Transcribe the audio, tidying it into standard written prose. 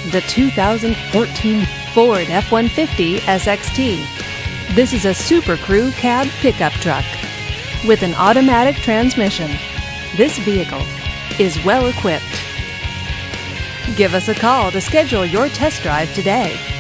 the 2014 Ford F-150 SXT. This is a Super Crew cab pickup truck with an automatic transmission. This vehicle is well equipped. Give us a call to schedule your test drive today.